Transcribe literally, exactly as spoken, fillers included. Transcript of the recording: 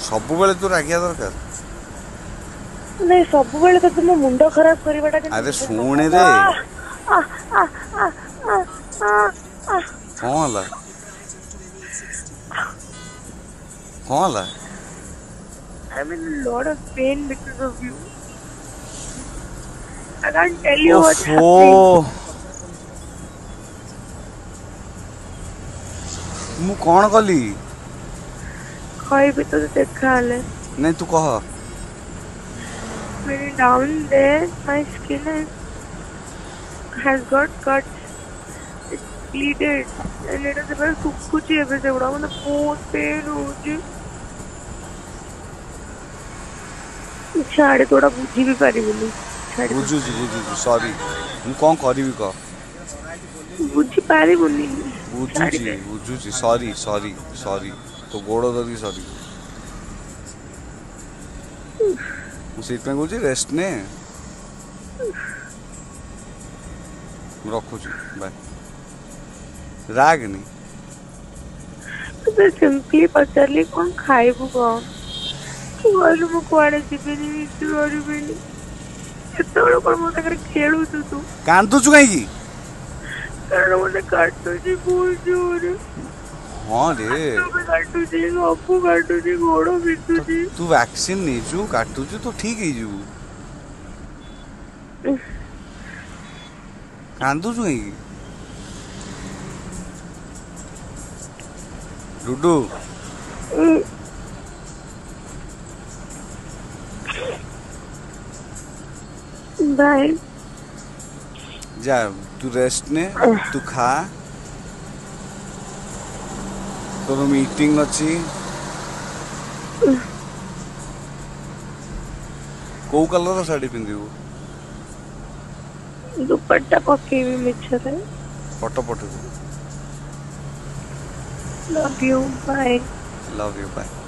सब बेले तू रागिया दरकार नहीं सब बेले तो तुम मुंड खराब करवाटा अरे शुणे रे कौन हला कौन हला I'm in a lot of pain because of you. I can't tell you what's happening. मु कौन कली कोई भी तो देखा ले नहीं तू कह मेरे down there my skin is, has got cuts. It's bleeded and it is very सुकुची है वैसे उड़ा मतलब बहुत pain होती छाड़े थोड़ा बुझी भी पारी बोली बुझु जी बुझु जी सॉरी मु कौन करिवि क बुझी पारी बोली बुझु जी बुझु जी सॉरी सॉरी सॉरी तो गोड़ दरी सॉरी मु सीट पे गुजी रेस्ट ने रखु जी बाय राग नहीं तो सिंपली पचारली कौन खाइबु कौन वालू मु कुआडे जिबेनी मिस करबेनी एतोड़ कोन मो तकर खेलु तू तू कांदु छु काई की कारण मने काटतो जी बहुत जोर हां रे तो काटतो जी अपु काटतो जी गोड़ो बितु जी तू वैक्सीन नै छु काटतो छु तो ठीक है जु कांदु छु काई की डुडू बाय जा तू रेस्ट ने तू खा तोर मीटिंग अच्छी को कलर साड़ी पिंदिबू दुपट्टा पकेबी मिछरे photo photo love you bye love you bye